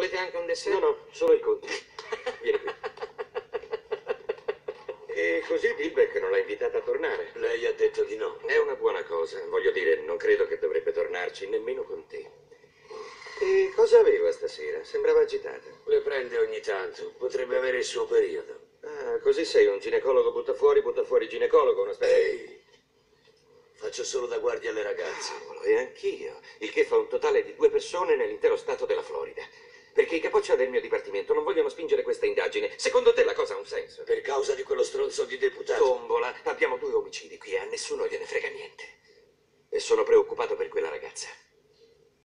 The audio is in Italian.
Volete anche un dessert? No, solo i conti. Vieni qui. E così Dilbeck non l'ha invitata a tornare. Lei ha detto di no. È una buona cosa. Voglio dire, non credo che dovrebbe tornarci, nemmeno con te. E cosa aveva stasera? Sembrava agitata. Le prende ogni tanto. Potrebbe avere il suo periodo. Ah, così sei un ginecologo butta fuori ginecologo, una specie. Ehi, faccio solo da guardia alle ragazze. Cavolo, e anch'io. Il che fa un totale di 2 persone nell'intero stato della Florida. Perché i capoccia del mio dipartimento non vogliono spingere questa indagine. Secondo te la cosa ha un senso? Per causa di quello stronzo di deputato. Tombola, abbiamo 2 omicidi qui e a nessuno gliene frega niente. E sono preoccupato per quella ragazza.